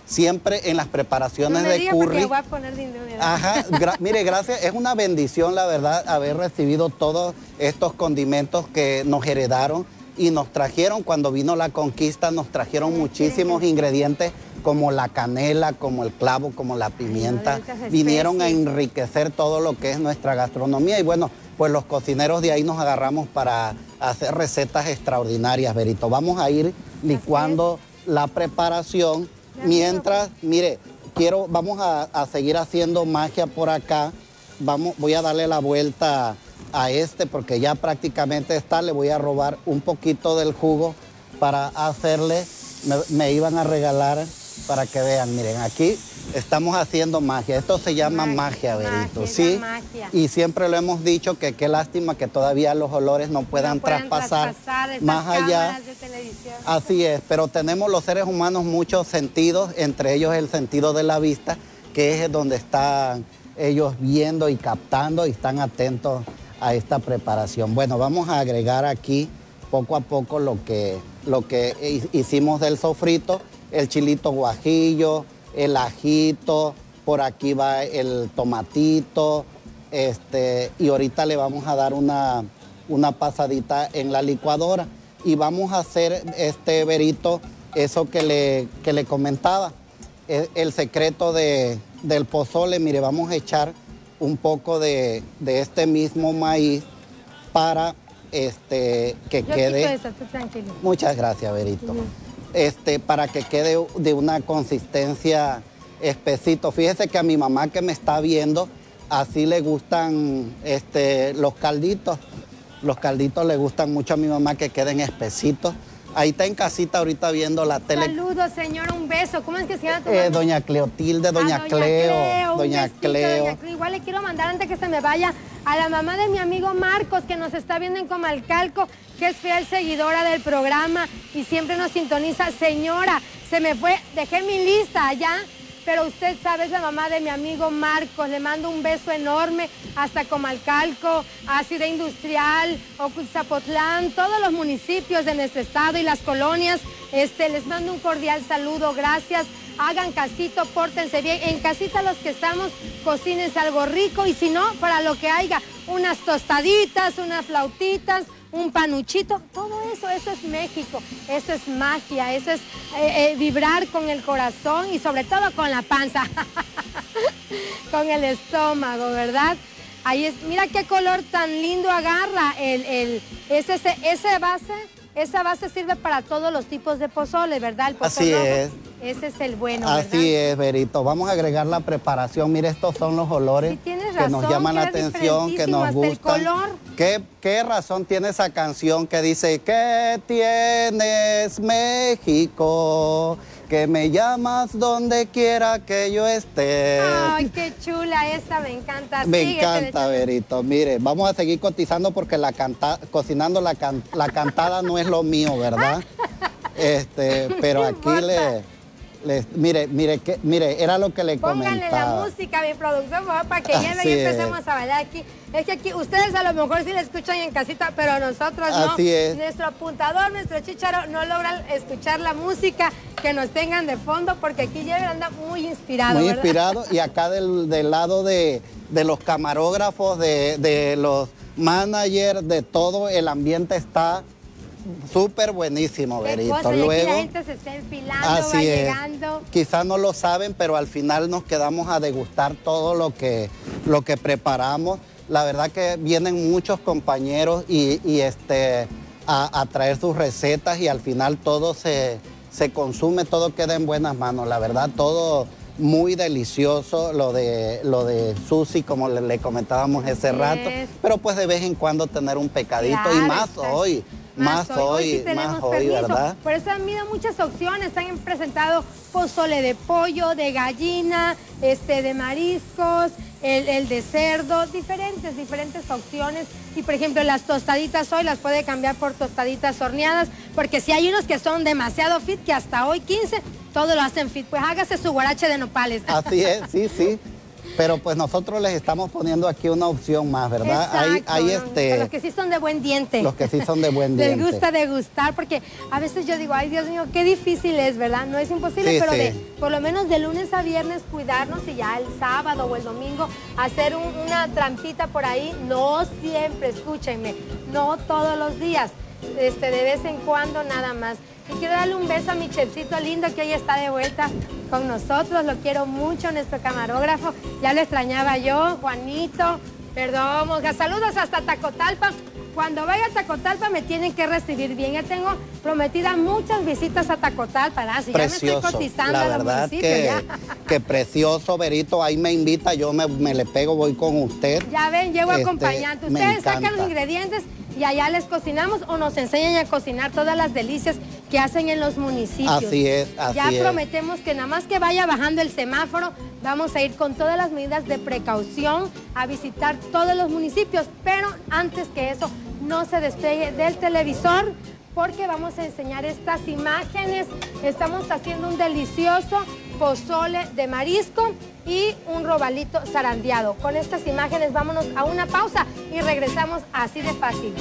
siempre en las preparaciones no me de diga curry. voy a poner dinero. Ajá, gra mire, gracias, es una bendición, la verdad, haber recibido todos estos condimentos que nos heredaron y nos trajeron cuando vino la conquista, nos trajeron muchísimos ingredientes como la canela, como el clavo, como la pimienta. Vinieron a enriquecer todo lo que es nuestra gastronomía y bueno, pues los cocineros de ahí nos agarramos para hacer recetas extraordinarias, Berito. Vamos a ir licuando la preparación mientras, mire, quiero, vamos a, a seguir haciendo magia por acá. Vamos, voy a darle la vuelta a este porque ya prácticamente está. Le voy a robar un poquito del jugo para hacerle, me, me iban a regalar para que vean, miren, aquí estamos haciendo magia. Esto se llama magia, magia Berito, magia, ¿sí? Magia. Y siempre lo hemos dicho que qué lástima que todavía los olores no puedan, no puedan traspasar, traspasar más allá. De televisión. Así es, pero tenemos los seres humanos muchos sentidos, entre ellos el sentido de la vista, que es donde están ellos viendo y captando y están atentos a esta preparación. Bueno, vamos a agregar aquí poco a poco lo que, lo que hicimos del sofrito, el chilito guajillo, el ajito, por aquí va el tomatito, este, y ahorita le vamos a dar una, una pasadita en la licuadora y vamos a hacer, este Berito, eso que le, que le comentaba, el, el secreto de, del pozole. Mire, vamos a echar un poco de, de este mismo maíz para este, que Yo quede... quito eso, tú tranquilo. Muchas gracias, Berito. Uh-huh. Este, para que quede de una consistencia espesito. Fíjese que a mi mamá que me está viendo, así le gustan este, los calditos. Los calditos le gustan mucho a mi mamá que queden espesitos. Ahí está en casita ahorita viendo la tele. Saludos, señora, un beso. ¿Cómo es que se llama tu eh, Doña Cleotilde, Doña, ah, doña Cleo. Cleo doña besito, Cleo. Doña Cleo. Igual le quiero mandar antes que se me vaya a la mamá de mi amigo Marcos, que nos está viendo en Comalcalco, que es fiel seguidora del programa y siempre nos sintoniza. Señora, se me fue, dejé mi lista allá, pero usted sabe, es la mamá de mi amigo Marcos. Le mando un beso enorme hasta Comalcalco, a Ciudad Industrial, Ocuixapotlán, todos los municipios de nuestro estado y las colonias. Este, les mando un cordial saludo, gracias. Hagan casito, pórtense bien. En casita los que estamos, cocínense algo rico y si no, para lo que haya, unas tostaditas, unas flautitas, un panuchito, todo eso, eso es México, eso es magia, eso es eh, eh, vibrar con el corazón y sobre todo con la panza, con el estómago, ¿verdad? Ahí es, mira qué color tan lindo agarra el, el, ese, ese, ese base. Esa base sirve para todos los tipos de pozole, ¿verdad? El pozole Así rojo, es. Ese es el bueno, Así ¿verdad? es, Berito. Vamos a agregar la preparación. Mire, estos son los olores sí, tienes que razón, nos llaman la atención, que nos gustan. Hasta el color. ¿Qué, ¿Qué razón tiene esa canción que dice, ¿qué tienes, México? Que me llamas donde quiera que yo esté. Ay, qué chula esa, me encanta. Me Síguete, encanta, Berito. Mire, vamos a seguir cotizando porque la canta, cocinando la, can, la cantada no es lo mío, ¿verdad? Este, pero aquí le, le, mire, mire, que, mire, era lo que le comentaba. Pónganle la música, mi productor, para que lleve y empecemos a bailar aquí. Es que aquí ustedes a lo mejor sí la escuchan en casita, pero nosotros no. Así es. Nuestro apuntador, nuestro chícharo no logran escuchar la música que nos tengan de fondo porque aquí Jever anda muy inspirado, Muy ¿verdad? inspirado y acá del, del lado de, de los camarógrafos, de, de los managers, de todo el ambiente está súper buenísimo, Berito. Cosa, Luego, y aquí la gente se está enfilando, así va es. llegando. Quizás no lo saben, pero al final nos quedamos a degustar todo lo que, lo que preparamos. La verdad que vienen muchos compañeros y, y este, a, a traer sus recetas y al final todo se, se consume, todo queda en buenas manos. La verdad, todo muy delicioso, lo de, lo de Susi, como le, le comentábamos ese rato. Es. Pero pues de vez en cuando tener un pecadito, claro, y más está. hoy. Más, más hoy, hoy sí más hoy, permiso. ¿verdad? Por eso han habido muchas opciones, han presentado pozole de pollo, de gallina, este, de mariscos, el, el de cerdo, diferentes, diferentes opciones. Y por ejemplo, las tostaditas hoy las puede cambiar por tostaditas horneadas, porque si hay unos que son demasiado fit, que hasta hoy quince, todo lo hacen fit. Pues hágase su guarache de nopales. Así es, sí, sí. Pero pues nosotros les estamos poniendo aquí una opción más, ¿verdad? Exacto, hay, hay ¿no? este... Los que sí son de buen diente. Los que sí son de buen diente. Les gusta degustar, porque a veces yo digo, ay Dios mío, qué difícil es, ¿verdad? No es imposible, Sí, pero sí. de por lo menos de lunes a viernes cuidarnos y ya el sábado o el domingo hacer un- una trampita por ahí, no siempre, escúchenme, no todos los días, este, de vez en cuando nada más. Y quiero darle un beso a mi chefcito lindo que hoy está de vuelta con nosotros, lo quiero mucho, nuestro camarógrafo, ya lo extrañaba yo, Juanito, perdón, Monja, saludos hasta Tacotalpa. Cuando vaya a Tacotalpa me tienen que recibir bien, ya tengo prometidas muchas visitas a Tacotalpa, ¿verdad? Si ya me estoy Precioso, cotizando la a los verdad municipios, que, ya. que precioso, Berito, ahí me invita, yo me, me le pego, voy con usted. Ya ven, llego Este, acompañante. me Ustedes sacan encanta. los ingredientes y allá les cocinamos o nos enseñan a cocinar todas las delicias que hacen en los municipios. Así es, así Ya es. prometemos que nada más que vaya bajando el semáforo, vamos a ir con todas las medidas de precaución a visitar todos los municipios, pero antes que eso, no se despegue del televisor porque vamos a enseñar estas imágenes. Estamos haciendo un delicioso pozole de marisco y un robalito zarandeado. Con estas imágenes vámonos a una pausa y regresamos así de fácil.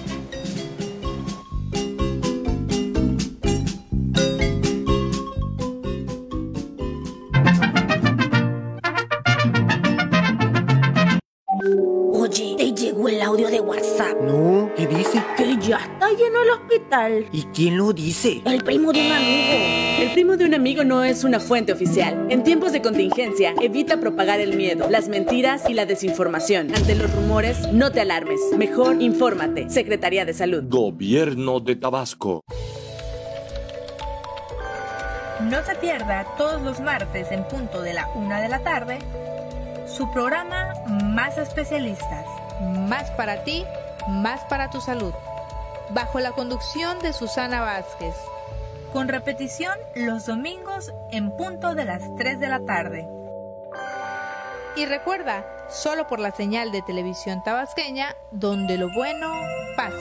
Oye, te llegó el audio de WhatsApp. No, ¿qué dice? Que ya está lleno el hospital. ¿Y quién lo dice? El primo de un amigo. El primo de un amigo no es una fuente oficial. En tiempos de contingencia, evita propagar el miedo, las mentiras y la desinformación. Ante los rumores, no te alarmes. Mejor infórmate. Secretaría de Salud. Gobierno de Tabasco. No se pierda todos los martes en punto de la una de la tarde su programa Más Especialistas. Más para ti, más para tu salud. Bajo la conducción de Susana Vázquez. Con repetición los domingos en punto de las tres de la tarde. Y recuerda, solo por la señal de televisión tabasqueña, donde lo bueno pasa.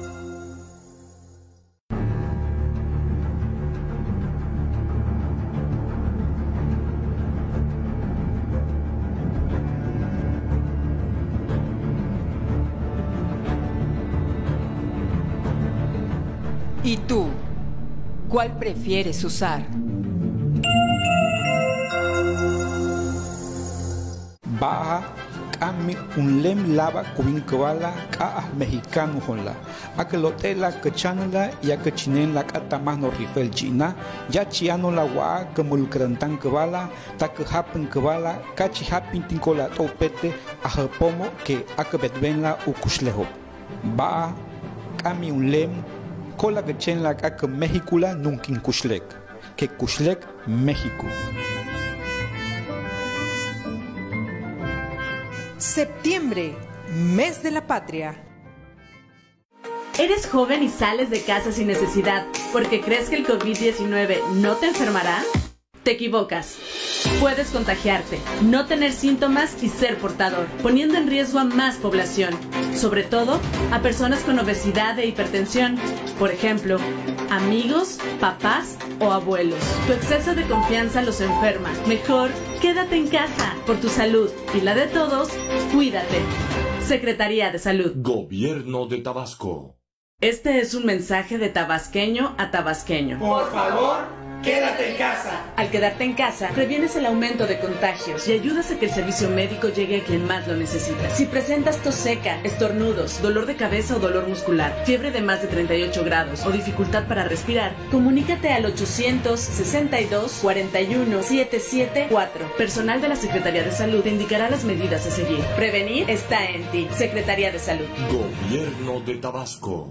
¿Y tú? ¿Cuál prefieres usar? Baja Kami un lem lava kubin kabala ka mexicano honla. Akelote la kachanula y akachinen la katamas no rifel china. Ya chiano la wa kemulkrantan kabala. Takhapen kabala. Kachi hapin tinkola topete. Ahapomo que akabetben la ukushleho. Ba Kami un lem. Kola kachen la kaka Mexicula nunkin kushlek. Que kushlek México. Septiembre, mes de la patria. ¿Eres joven y sales de casa sin necesidad porque crees que el COVID diecinueve no te enfermará? Te equivocas. Puedes contagiarte, no tener síntomas y ser portador, poniendo en riesgo a más población, sobre todo a personas con obesidad e hipertensión, por ejemplo, amigos, papás o abuelos. Tu exceso de confianza los enferma. Mejor, quédate en casa. Por tu salud y la de todos, cuídate. Secretaría de Salud. Gobierno de Tabasco. Este es un mensaje de tabasqueño a tabasqueño. Por favor, quédate en casa. Al quedarte en casa, previenes el aumento de contagios y ayudas a que el servicio médico llegue a quien más lo necesita. Si presentas tos seca, estornudos, dolor de cabeza o dolor muscular, fiebre de más de treinta y ocho grados o dificultad para respirar, comunícate al ochocientos sesenta y dos, cuarenta y uno, setecientos setenta y cuatro. Personal de la Secretaría de Salud te indicará las medidas a seguir. Prevenir está en ti. Secretaría de Salud. Gobierno de Tabasco.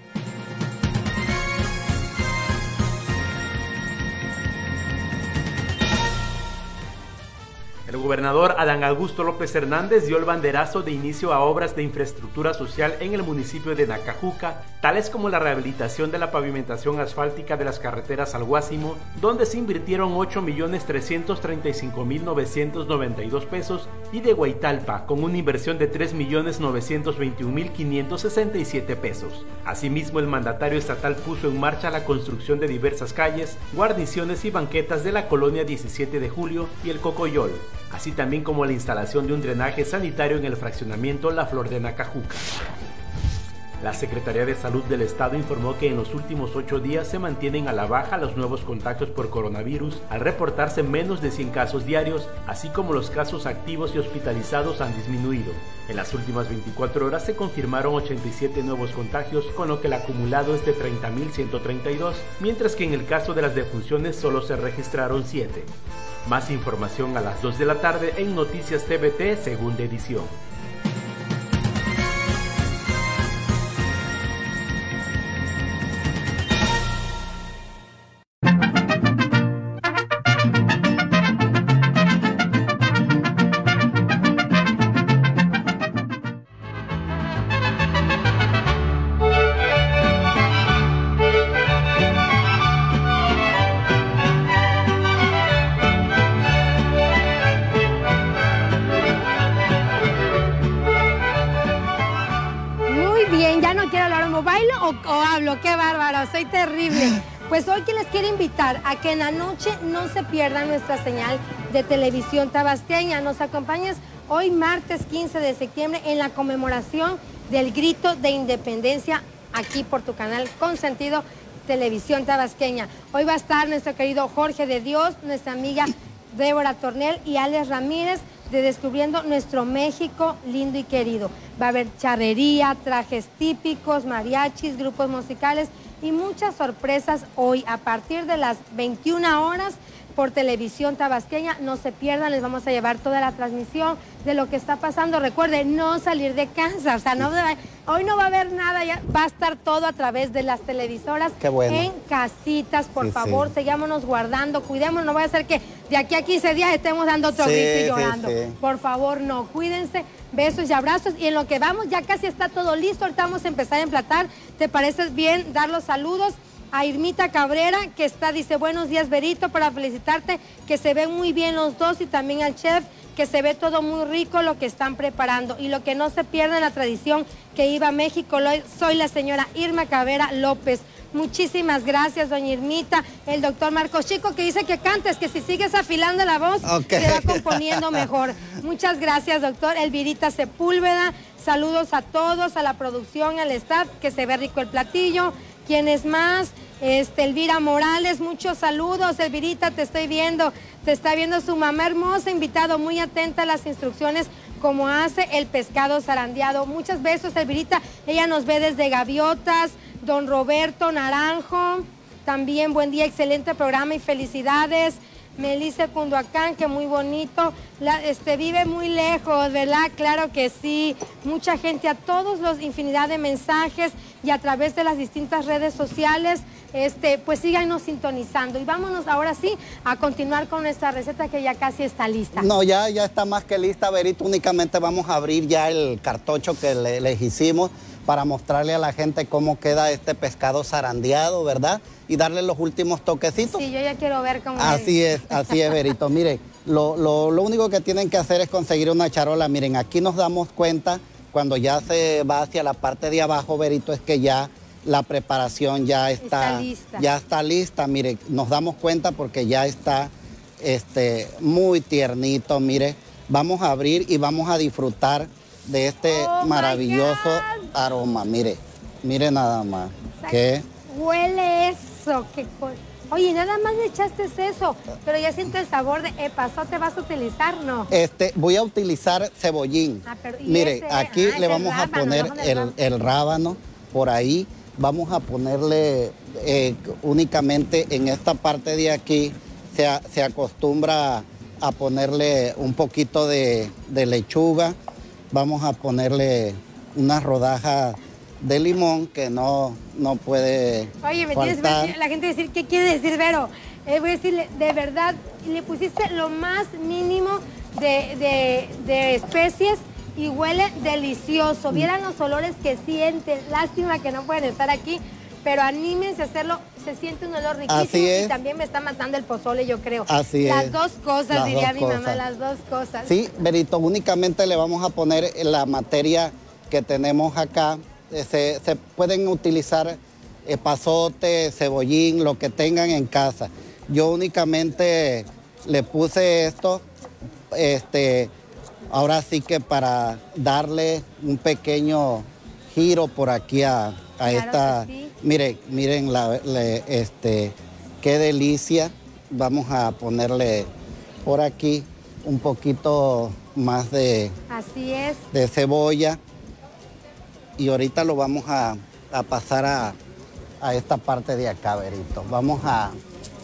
El gobernador Adán Augusto López Hernández dio el banderazo de inicio a obras de infraestructura social en el municipio de Nacajuca, tales como la rehabilitación de la pavimentación asfáltica de las carreteras al Guásimo, donde se invirtieron ocho millones trescientos treinta y cinco mil novecientos noventa y dos pesos, y de Guaitalpa, con una inversión de tres millones novecientos veintiún mil quinientos sesenta y siete pesos. Asimismo, el mandatario estatal puso en marcha la construcción de diversas calles, guarniciones y banquetas de la colonia diecisiete de julio y el Cocoyol. así también como la instalación de un drenaje sanitario en el fraccionamiento La Flor de Nacajuca. La Secretaría de Salud del Estado informó que en los últimos ocho días se mantienen a la baja los nuevos contagios por coronavirus al reportarse menos de cien casos diarios, así como los casos activos y hospitalizados han disminuido. En las últimas veinticuatro horas se confirmaron ochenta y siete nuevos contagios, con lo que el acumulado es de treinta mil ciento treinta y dos, mientras que en el caso de las defunciones solo se registraron siete. Más información a las dos de la tarde en Noticias T V T, segunda edición. O hablo, qué bárbaro, soy terrible. Pues hoy que les quiero invitar a que en la noche no se pierdan nuestra señal de televisión tabasqueña. Nos acompañas hoy martes quince de septiembre en la conmemoración del grito de independencia aquí por tu canal consentido Televisión Tabasqueña. Hoy va a estar nuestro querido Jorge de Dios, nuestra amiga Débora Tornel y Alex Ramírez de Descubriendo Nuestro México Lindo y Querido. Va a haber charrería, trajes típicos, mariachis, grupos musicales y muchas sorpresas hoy a partir de las veintiuna horas por Televisión Tabasqueña. No se pierdan, les vamos a llevar toda la transmisión de lo que está pasando. Recuerden, no salir de casa, o sea, no, hoy no va a haber nada, ya va a estar todo a través de las televisoras. Qué bueno. En casitas, por sí, favor, sí. Sigámonos guardando, cuidémonos, no vaya a ser que de aquí a quince días estemos dando otro sí, grito y llorando. Sí, sí. Por favor, no, cuídense, besos y abrazos. Y en lo que vamos, ya casi está todo listo, ahorita vamos a empezar a emplatar. ¿Te parece bien dar los saludos? A Irmita Cabrera, que está, dice, buenos días, Berito, para felicitarte, que se ven muy bien los dos, y también al chef, que se ve todo muy rico lo que están preparando. Y lo que no se pierda en la tradición que iba a México, soy la señora Irma Cabrera López. Muchísimas gracias, doña Irmita. El doctor Marcos Chico, que dice que cantes, que si sigues afilando la voz, okay, se va componiendo mejor. Muchas gracias, doctor. Elvirita Sepúlveda, saludos a todos, a la producción, al staff, que se ve rico el platillo. ¿Quién es más? Este, Elvira Morales, muchos saludos. Elvirita, te estoy viendo, te está viendo su mamá hermosa, invitado, muy atenta a las instrucciones, como hace el pescado zarandeado. Muchos besos, Elvirita. Ella nos ve desde Gaviotas. Don Roberto Naranjo, también buen día, excelente programa y felicidades. Melissa Cunduacán, que muy bonito, la, este, vive muy lejos, ¿verdad? Claro que sí. Mucha gente, a todos los infinidad de mensajes y a través de las distintas redes sociales, este, pues síganos sintonizando. Y vámonos ahora sí a continuar con nuestra receta, que ya casi está lista. No, ya, ya está más que lista, Berito. Únicamente vamos a abrir ya el cartocho que le, les hicimos para mostrarle a la gente cómo queda este pescado zarandeado, ¿verdad? Y darle los últimos toquecitos. Sí, yo ya quiero ver cómo Así es, así es, Berito. Mire, lo, lo, lo único que tienen que hacer es conseguir una charola. Miren, aquí nos damos cuenta, cuando ya se va hacia la parte de abajo, Berito, es que ya la preparación ya está, está lista. Ya está lista. Mire, nos damos cuenta porque ya está este, muy tiernito. Mire, vamos a abrir y vamos a disfrutar de este oh maravilloso aroma. Mire, mire nada más. ¿Qué? Huele eso. Qué Oye, nada más le echaste eso, pero ya siento el sabor de epazote. ¿Vas a utilizar? No. Este, voy a utilizar cebollín. Ah, pero, mire, ese? aquí ah, le vamos rábano, a poner el, el rábano por ahí. Vamos a ponerle eh, únicamente en esta parte de aquí, se, se acostumbra a ponerle un poquito de, de lechuga. Vamos a ponerle una rodaja de limón que no, no puede Oye, me faltar. tienes la gente decir, ¿qué quiere decir, Vero? Eh, voy a decirle, de verdad, le pusiste lo más mínimo de, de, de especies y huele delicioso. Vieran los olores que sienten. Lástima que no pueden estar aquí, pero anímense a hacerlo. Se siente un olor riquísimo y también me está matando el pozole, yo creo. Así las es. dos cosas, las diría dos mi cosas. mamá, las dos cosas. Sí, Berito, únicamente le vamos a poner la materia que tenemos acá. Se, se pueden utilizar epazote, cebollín, lo que tengan en casa. Yo únicamente le puse esto este, ahora sí que para darle un pequeño giro por aquí a, a Claro esta, que sí. miren, miren la, le- este, qué delicia. Vamos a ponerle por aquí un poquito más de, Así es. de cebolla y ahorita lo vamos a, a pasar a, a esta parte de acá, Berito. Vamos a,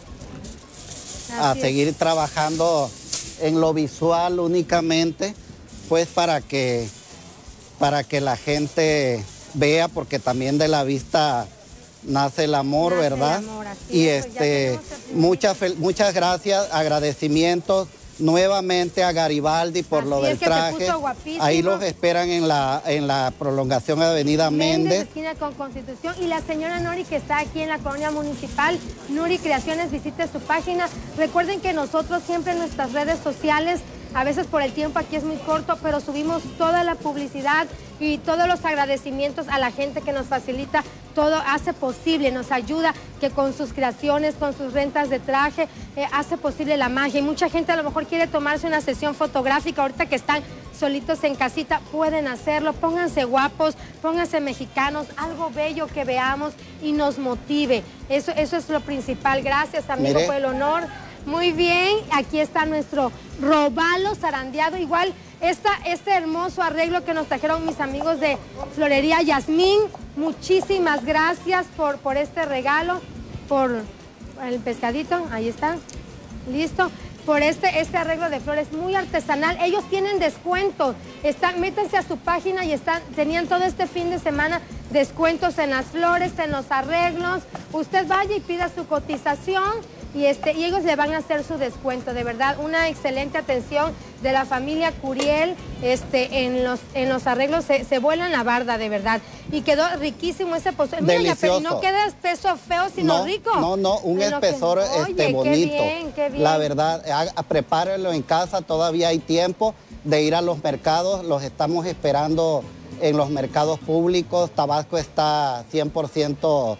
a Así es. seguir trabajando en lo visual únicamente, pues para que, para que la gente vea, porque también de la vista nace el amor, Nace el ¿verdad? amor, así y es, pues ya este, tenemos el primer- muchas, fel- muchas gracias, agradecimientos nuevamente a Garibaldi por Así lo es, del que se traje. puso guapísimo. Ahí los esperan en la, en la prolongación de Avenida Méndez, Méndez. esquina con Constitución, y la señora Nori, que está aquí en la colonia municipal, Nuri Creaciones, visite su página. Recuerden que nosotros siempre en nuestras redes sociales, a veces por el tiempo aquí es muy corto, pero subimos toda la publicidad y todos los agradecimientos a la gente que nos facilita todo, hace posible, nos ayuda, que con sus creaciones, con sus rentas de traje, eh, hace posible la magia. Y mucha gente a lo mejor quiere tomarse una sesión fotográfica, ahorita que están solitos en casita, pueden hacerlo. Pónganse guapos, pónganse mexicanos, algo bello que veamos y nos motive. Eso, eso es lo principal. Gracias, amigo, Mire. por el honor. Muy bien, aquí está nuestro robalo zarandeado. Igual, esta, este hermoso arreglo que nos trajeron mis amigos de Florería Yasmín. Muchísimas gracias por, por este regalo, por el pescadito, ahí está, listo. Por este, este arreglo de flores muy artesanal. Ellos tienen descuentos. Están, métanse a su página y están, tenían todo este fin de semana descuentos en las flores, en los arreglos. Usted vaya y pida su cotización y, este, y ellos le van a hacer su descuento. De verdad, una excelente atención de la familia Curiel este, en, los, en los arreglos. Se, se vuelan la barda, de verdad. Y quedó riquísimo ese pozole. Mira, ya, pero Delicioso. no queda espeso feo, sino no, rico. No, no, un En lo que- espesor Oye, este, qué bonito. bien, qué bien. La verdad, ha- prepárenlo en casa, todavía hay tiempo de ir a los mercados, los estamos esperando en los mercados públicos. Tabasco está cien por ciento,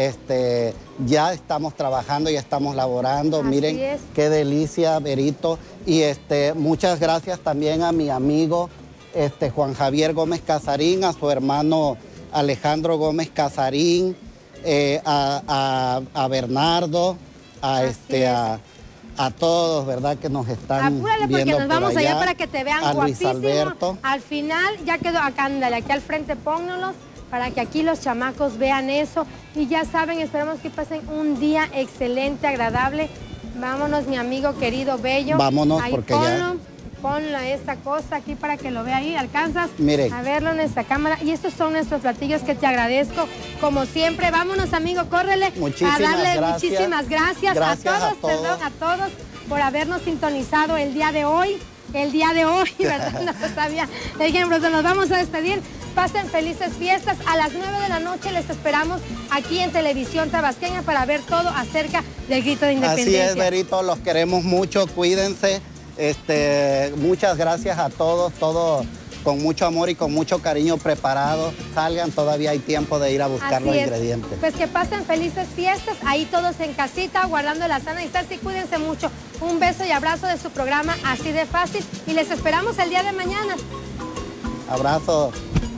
este, ya estamos trabajando, ya estamos laborando. Así Miren es. qué delicia, Berito. Y este, muchas gracias también a mi amigo este, Juan Javier Gómez Casarín, a su hermano Alejandro Gómez Casarín, eh, a, a- a Bernardo, a, este, a, a todos, ¿verdad? Que nos están Apúrale porque viendo nos por vamos allá allá. para que te vean a Luis guapísimo. Alberto. Al final ya quedó acá, ándale, aquí al frente pónganlos para que aquí los chamacos vean eso. Y ya saben, esperamos que pasen un día excelente, agradable. Vámonos, mi amigo querido bello. Vámonos, ahí porque ponlo, ya- Ponlo esta cosa aquí para que lo vea ahí, alcanzas Miren. a verlo en esta cámara. Y estos son nuestros platillos que te agradezco, como siempre. Vámonos, amigo, córrele. Muchísimas a darle gracias. muchísimas gracias, Gracias a a todos, todos. perdón, a todos por habernos sintonizado el día de hoy. El día de hoy, ¿verdad? No lo sabía. Ejemplo, nos vamos a despedir. Pasen felices fiestas. A las nueve de la noche les esperamos aquí en Televisión Tabasqueña para ver todo acerca del grito de Así independencia. es, Berito, los queremos mucho, cuídense. Este, muchas gracias a todos, todos con mucho amor y con mucho cariño preparados. Salgan, todavía hay tiempo de ir a buscar Así los es. ingredientes. Pues que pasen felices fiestas, ahí todos en casita, guardando la sana distancia y cuídense mucho. Un beso y abrazo de su programa Así de Fácil y les esperamos el día de mañana. Abrazo.